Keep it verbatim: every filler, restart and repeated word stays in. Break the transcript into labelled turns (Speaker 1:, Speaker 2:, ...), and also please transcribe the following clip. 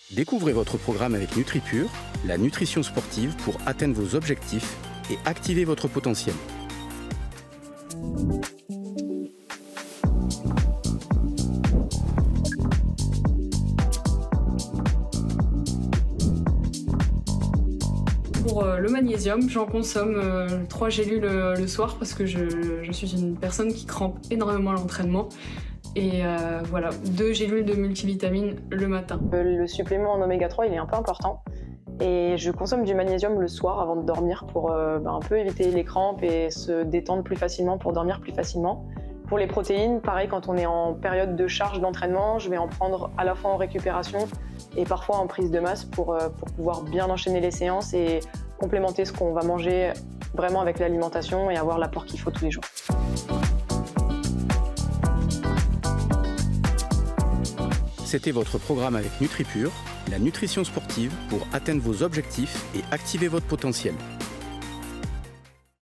Speaker 1: Découvrez votre programme avec NutriPure, la nutrition sportive pour atteindre vos objectifs et activer votre potentiel.
Speaker 2: Pour le magnésium, j'en consomme euh, trois gélules euh, le soir parce que je, je suis une personne qui crampe énormément à l'entraînement. Et euh, voilà, deux gélules de multivitamines le matin.
Speaker 3: Le supplément en oméga trois, il est un peu important. Et je consomme du magnésium le soir avant de dormir pour euh, bah, un peu éviter les crampes et se détendre plus facilement pour dormir plus facilement. Pour les protéines, pareil, quand on est en période de charge d'entraînement, je vais en prendre à la fois en récupération et parfois en prise de masse pour, euh, pour pouvoir bien enchaîner les séances et complémenter ce qu'on va manger vraiment avec l'alimentation et avoir l'apport qu'il faut tous les jours.
Speaker 1: C'était votre programme avec NutriPure, la nutrition sportive pour atteindre vos objectifs et activer votre potentiel.